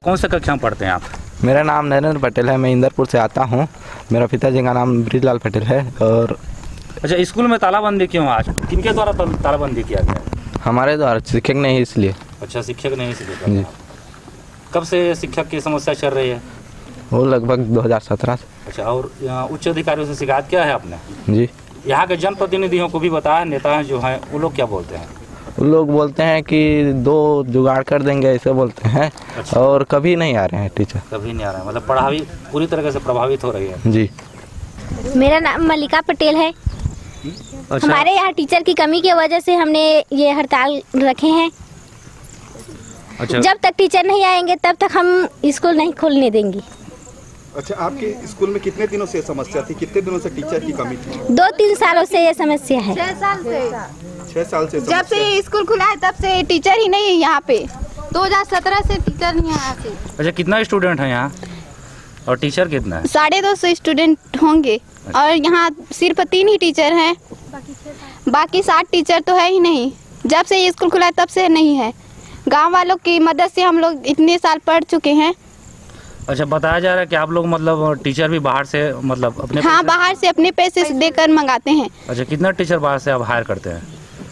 कौन सा कक्षा में पढ़ते हैं आप? मेरा नाम नरेंद्र पटेल है, मैं इंदरपुर से आता हूँ। मेरा पिताजी का नाम ब्रिजलाल पटेल है। और अच्छा, स्कूल में तालाबंदी क्यों आज? किनके द्वारा तालाबंदी किया गया? हमारे द्वारा, शिक्षक नहीं इसलिए। अच्छा, शिक्षक नहीं इसलिए। कब से शिक्षक की समस्या चल रही है? वो लगभग 2017 से। अच्छा, और उच्च अधिकारियों से शिकायत किया है आपने? जी। यहाँ के जनप्रतिनिधियों को भी बताया, नेता जो हैं वो लोग क्या बोलते हैं? वो लोग बोलते हैं कि 2 जुगाड़ कर देंगे, ऐसे बोलते हैं। अच्छा। और कभी नहीं आ रहे हैं टीचर, कभी नहीं आ रहे हैं, मतलब पढ़ाई पूरी तरीके से प्रभावित हो रही है। जी। मेरा नाम मल्लिका पटेल है। अच्छा। हमारे यहाँ टीचर की कमी की वजह से हमने ये हड़ताल रखे हैं। अच्छा। जब तक टीचर नहीं आएंगे तब तक हम स्कूल नहीं खोलने देंगे। अच्छा, आपके स्कूल में कितने दिनों से समस्या थी? कितने दिनों से टीचर की कमी थी? 2-3 सालों से ये समस्या है। 6 साल से जब से स्कूल खुला है तब से टीचर ही नहीं है यहाँ पे। 2017 से टीचर नहीं आया से। अच्छा, कितना स्टूडेंट है यहाँ और टीचर कितना है? 250 स्टूडेंट होंगे। अच्छा। और यहाँ सिर्फ 3 ही टीचर हैं, बाकी 60 टीचर तो है ही नहीं। जब से ये स्कूल खुला है तब से नहीं है। गाँव वालों की मदद से हम लोग इतने साल पढ़ चुके हैं। अच्छा, बताया जा रहा है कि आप लोग मतलब टीचर भी बाहर से मतलब अपने बाहर से अपने पैसे से देकर मंगाते हैं। अच्छा, कितना टीचर बाहर से आप हायर करते हैं?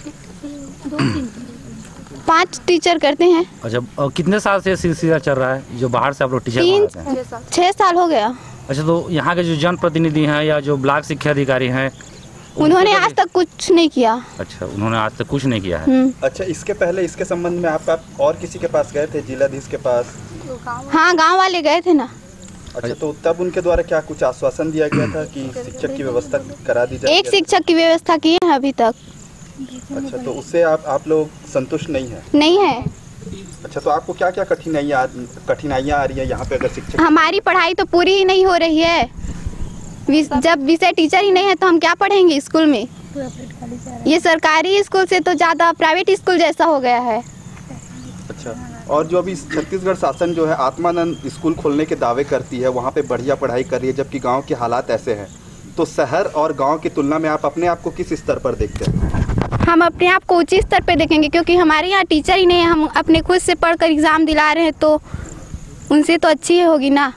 5 टीचर करते हैं। अच्छा, और कितने साल से सिलसिला चल रहा है जो बाहर से आप लोग टीचर मंगाते हैं? 6 साल हो गया। अच्छा, तो यहाँ के जो जनप्रतिनिधि हैं या जो ब्लॉक शिक्षा अधिकारी हैं उन्होंने आज तक कुछ नहीं किया। अच्छा, उन्होंने आज तक कुछ नहीं किया है। अच्छा, इसके पहले इसके संबंध में आप और किसी के पास गए थे? जिलाधीश के पास? हाँ, गांव वाले गए थे ना। अच्छा, तो तब उनके द्वारा क्या कुछ आश्वासन दिया गया था कि शिक्षक की व्यवस्था करा दी जाए? एक शिक्षक की व्यवस्था की है अभी तक। अच्छा, तो उससे आप लोग संतुष्ट नहीं है? नहीं है। अच्छा, तो आपको क्या क्या कठिनाइयाँ आ रही है यहाँ पे? अगर शिक्षक, हमारी पढ़ाई तो पूरी ही नहीं हो रही है। जब विषय टीचर ही नहीं है तो हम क्या पढ़ेंगे स्कूल में? ये सरकारी स्कूल से तो ज़्यादा प्राइवेट स्कूल जैसा हो गया है। अच्छा, और जो अभी छत्तीसगढ़ शासन जो है आत्मानंद स्कूल खोलने के दावे करती है, वहाँ पे बढ़िया पढ़ाई कर रही है, जबकि गांव के हालात ऐसे हैं, तो शहर और गांव की तुलना में आप अपने आप को किस स्तर पर देखते हैं? हम अपने आप को ऊंचे स्तर पर देखेंगे, क्योंकि हमारे यहाँ टीचर ही नहीं है। हम अपने खुद से पढ़कर एग्ज़ाम दिला रहे हैं, तो उनसे तो अच्छी होगी ना।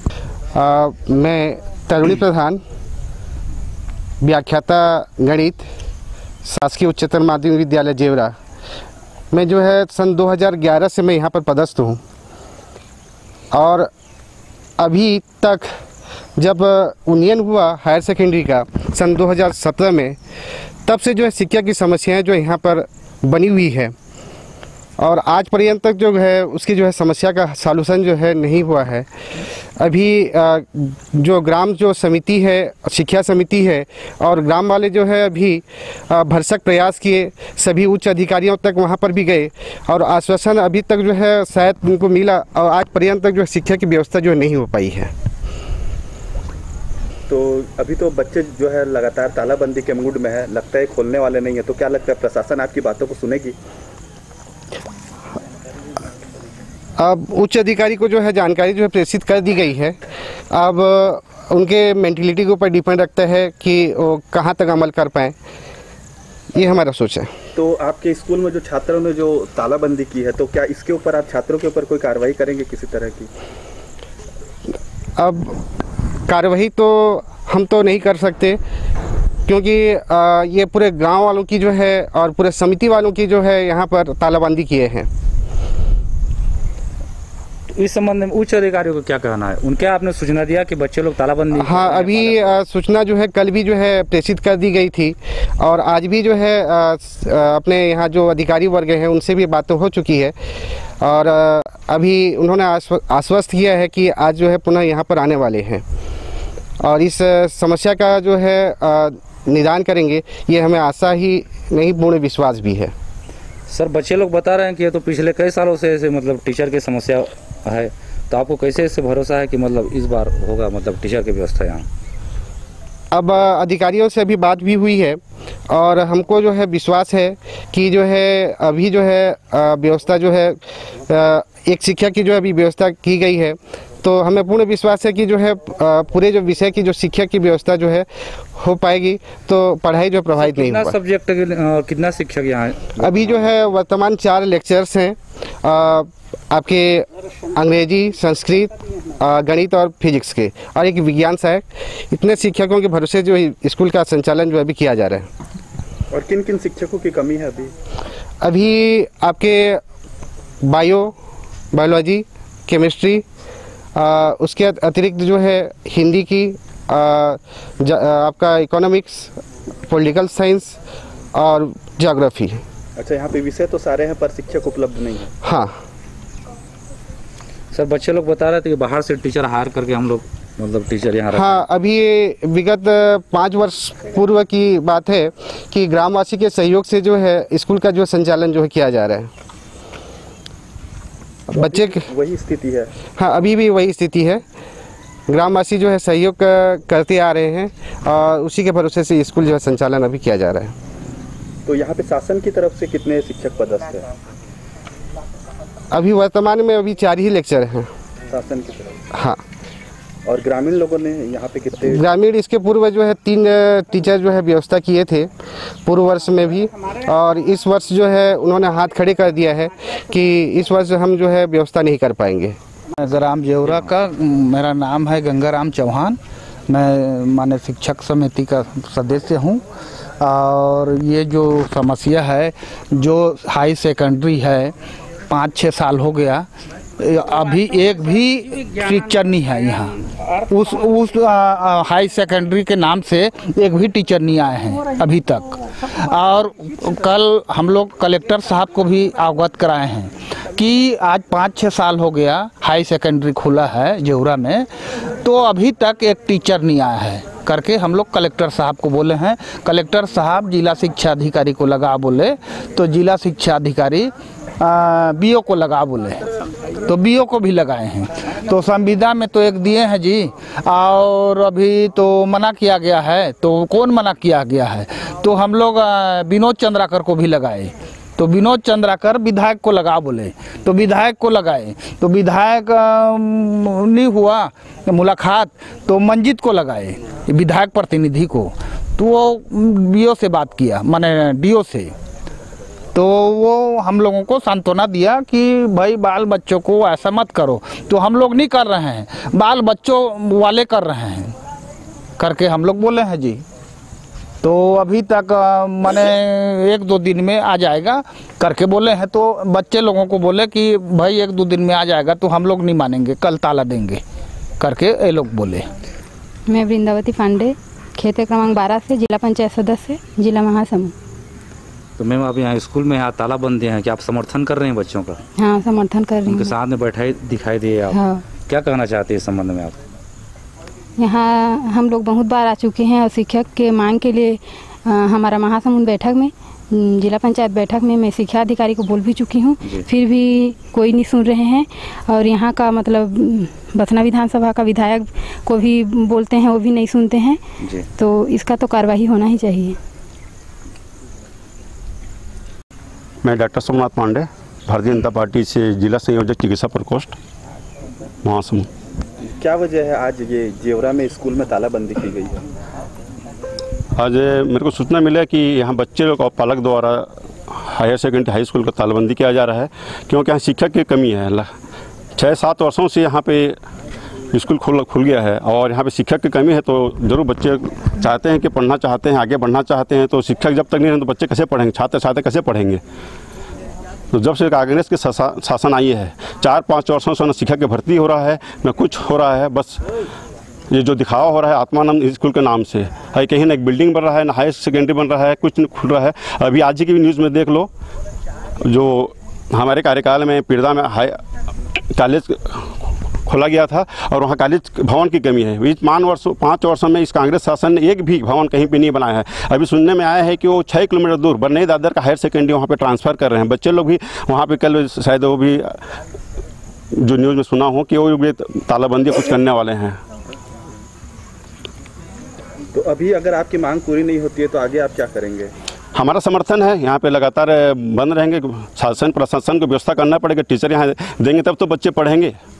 मैं तरुणी प्रधान, व्याख्याता गणित, शासकीय उच्चतर माध्यमिक विद्यालय जेवरा। मैं जो है सन 2011 से मैं यहाँ पर पदस्थ हूँ, और अभी तक जब उन्नयन हुआ हायर सेकेंडरी का सन 2017 में, तब से जो है शिक्षा की समस्याएं जो यहाँ पर बनी हुई है, और आज पर्यंत तक जो है उसकी जो है समस्या का सॉल्यूशन जो है नहीं हुआ है। अभी जो ग्राम जो समिति है, शिक्षा समिति है, और ग्राम वाले जो है अभी भरसक प्रयास किए, सभी उच्च अधिकारियों तक वहाँ पर भी गए, और आश्वासन अभी तक जो है शायद उनको मिला, और आज पर्यंत तक जो है शिक्षा की व्यवस्था जो नहीं हो पाई है। तो अभी तो बच्चे जो है लगातार तालाबंदी के मूड में है, लगता है खोलने वाले नहीं है, तो क्या लगता है प्रशासन आपकी बातों को सुनेगी? अब उच्च अधिकारी को जो है जानकारी जो है प्रेषित कर दी गई है। अब उनके मेंटलिटी के ऊपर डिपेंड रखता है कि वो कहाँ तक अमल कर पाएँ, ये हमारा सोच है। तो आपके स्कूल में जो छात्रों ने जो तालाबंदी की है, तो क्या इसके ऊपर आप छात्रों के ऊपर कोई कार्रवाई करेंगे किसी तरह की? अब कार्रवाई तो हम तो नहीं कर सकते, क्योंकि ये पूरे गांव वालों की जो है और पूरे समिति वालों की जो है यहाँ पर तालाबंदी किए हैं। इस संबंध में उच्च अधिकारियों को क्या कहना है? उनके आपने सूचना दिया कि बच्चे लोग तालाबंदी? हाँ, अभी सूचना जो है कल भी जो है प्रेषित कर दी गई थी, और आज भी जो है अपने यहाँ जो अधिकारी वर्ग हैं उनसे भी बातें हो चुकी है, और अभी उन्होंने आश्वस्त किया है कि आज जो है पुनः यहाँ पर आने वाले हैं, और इस समस्या का जो है निदान करेंगे, ये हमें आशा ही नहीं पूर्ण विश्वास भी है। सर, बच्चे लोग बता रहे हैं कि ये तो पिछले कई सालों से ऐसे मतलब टीचर की समस्या है, तो आपको कैसे इससे भरोसा है कि मतलब इस बार होगा मतलब टीचर की व्यवस्था यहाँ? अब अधिकारियों से अभी बात भी हुई है, और हमको जो है विश्वास है कि जो है अभी जो है व्यवस्था जो है एक शिक्षा की जो अभी व्यवस्था की गई है, तो हमें पूर्ण विश्वास है कि जो है पूरे जो विषय की जो शिक्षा की व्यवस्था जो है हो पाएगी, तो पढ़ाई जो प्रभावित नहीं होगा। सब्जेक्ट कितना शिक्षक यहाँ है? अभी जो है वर्तमान 4 लेक्चर्स हैं, आपके अंग्रेजी, संस्कृत, गणित और फिजिक्स के, और एक विज्ञान सहायक। इतने शिक्षकों के भरोसे जो स्कूल का संचालन जो अभी किया जा रहा है। और किन किन शिक्षकों की कमी है अभी? अभी आपके बायोलॉजी, केमिस्ट्री, उसके अतिरिक्त जो है हिंदी की, आपका इकोनॉमिक्स, पॉलिटिकल साइंस और ज्योग्राफी। अच्छा, यहाँ पे विषय तो सारे हैं पर शिक्षक उपलब्ध नहीं है। हाँ सर, बच्चे लोग बता रहे थे कि बाहर से टीचर हायर करके हम लोग मतलब टीचर यहाँ रखते हैं। हाँ, अभी विगत 5 वर्ष पूर्व की बात है कि ग्रामवासी के सहयोग से जो है स्कूल का जो संचालन जो है किया जा रहा है। बच्चे वही स्थिति है। हाँ, अभी भी वही स्थिति है। ग्रामवासी जो है सहयोग करते आ रहे हैं और उसी के भरोसे से स्कूल जो है संचालन अभी किया जा रहा है। तो यहाँ पे शासन की तरफ से कितने शिक्षक पदस्थ हैं? अभी वर्तमान में अभी 4 ही लेक्चर हैं शासन की तरफ। हाँ। और ग्रामीण लोगों ने यहाँ पे कितने? ग्रामीण इसके पूर्व जो है 3 टीचर जो है व्यवस्था किए थे पूर्व वर्ष में भी, और इस वर्ष जो है उन्होंने हाथ खड़े कर दिया है कि इस वर्ष हम जो है व्यवस्था नहीं कर पाएंगे। ग्राम जेवरा का मेरा नाम है गंगाराम चौहान। मैं मान्य शिक्षक समिति का सदस्य हूँ। और ये जो समस्या है, जो हाई सेकेंडरी है, 5-6 साल हो गया, अभी एक भी टीचर नहीं है यहाँ। उस हाई सेकेंडरी के नाम से एक भी टीचर नहीं आए हैं अभी तक। और कल हम लोग कलेक्टर साहब को भी अवगत कराए हैं कि आज 5-6 साल हो गया हाई सेकेंडरी खुला है जेवरा में, तो अभी तक एक टीचर नहीं आया है करके हम लोग कलेक्टर साहब को बोले हैं। कलेक्टर साहब जिला शिक्षा अधिकारी को लगा बोले, तो जिला शिक्षा अधिकारी बीओ को लगा बोले, तो बीओ को भी लगाए हैं। तो संविदा में तो एक दिए हैं जी, और अभी तो मना किया गया है। तो कौन मना किया गया है? तो हम लोग विनोद चंद्राकर को भी लगाए, तो विनोद चंद्राकर विधायक को लगा बोले, तो विधायक को लगाए, तो विधायक नहीं हुआ मुलाकात, तो मंजित को लगाए, विधायक प्रतिनिधि को। तो वो बीओ से बात किया, माने डीओ से, तो वो हम लोगों को सांत्वना दिया कि भाई बाल बच्चों को ऐसा मत करो। तो हम लोग नहीं कर रहे हैं, बाल बच्चों वाले कर रहे हैं करके हम लोग बोले हैं जी। तो अभी तक माने 1-2 दिन में आ जाएगा करके बोले हैं। तो बच्चे लोगों को बोले कि भाई 1-2 दिन में आ जाएगा, तो हम लोग नहीं मानेंगे, कल ताला देंगे करके ये लोग बोले। मैं वृंदावती पांडे, क्षेत्र क्रमांक 12 से, जिला पंचायत सदस्य, जिला महासमुंद। तो मैम, आप यहाँ स्कूल में यहाँ ताला बंद दिए हैं, क्या आप समर्थन कर रहे हैं बच्चों का? हाँ, समर्थन कर रही हूँ। उनके साथ में बैठे दिखाई दिए आप। हाँ। क्या कहना चाहते हैं इस संबंध में आप? यहाँ हम लोग बहुत बार आ चुके हैं और शिक्षक के मांग के लिए हमारा महासमुंद बैठक में, जिला पंचायत बैठक में मैं शिक्षा अधिकारी को बोल भी चुकी हूँ, फिर भी कोई नहीं सुन रहे हैं। और यहाँ का मतलब बसना विधानसभा का विधायक को भी बोलते हैं, वो भी नहीं सुनते हैं। तो इसका तो कार्रवाई होना ही चाहिए। मैं डॉक्टर सोमनाथ पांडे, भारतीय जनता पार्टी से जिला संयोजक चिकित्सा प्रकोष्ठ महासमुंद। क्या वजह है आज ये जेवरा में स्कूल में तालाबंदी की गई है? आज मेरे को सूचना मिला कि यहाँ बच्चे लोग और पालक द्वारा हायर सेकेंडरी हाई स्कूल का तालाबंदी किया जा रहा है, क्योंकि यहाँ शिक्षक की कमी है। 6-7 वर्षों से यहाँ पे स्कूल खुल गया है और यहाँ पे शिक्षक की कमी है। तो ज़रूर बच्चे चाहते हैं कि पढ़ना चाहते हैं, आगे बढ़ना चाहते हैं, तो शिक्षक जब तक नहीं हैं तो बच्चे कैसे पढ़ेंगे, छात्र छात्र कैसे पढ़ेंगे? तो जब से कांग्रेस के शासन आई है, 4-5 वर्षों से न शिक्षक की भर्ती हो रहा है, न कुछ हो रहा है। बस ये जो दिखावा हो रहा है आत्मानंद स्कूल के नाम से, कहीं ना एक बिल्डिंग बन रहा है, ना हायर सेकेंडरी बन रहा है, कुछ नहीं खुल रहा है। अभी आज की भी न्यूज़ में देख लो, जो हमारे कार्यकाल में पिरदा में हाई कॉलेज खोला गया था और वहाँ कॉलेज भवन की कमी है। इस 5 वर्षों में इस कांग्रेस शासन ने एक भी भवन कहीं पे नहीं बनाया है। अभी सुनने में आया है कि वो 6 किलोमीटर दूर बरनई दादर का हायर सेकेंडरी वहाँ पे ट्रांसफ़र कर रहे हैं। बच्चे लोग भी वहाँ पे कल शायद वो भी जो न्यूज़ में सुना हो कि वो भी तालाबंदी कुछ करने वाले हैं। तो अभी अगर आपकी मांग पूरी नहीं होती है तो आगे आप क्या करेंगे? हमारा समर्थन है, यहाँ पे लगातार बंद रहेंगे। शासन प्रशासन को व्यवस्था करना पड़ेगा, टीचर यहाँ देंगे तब तो बच्चे पढ़ेंगे।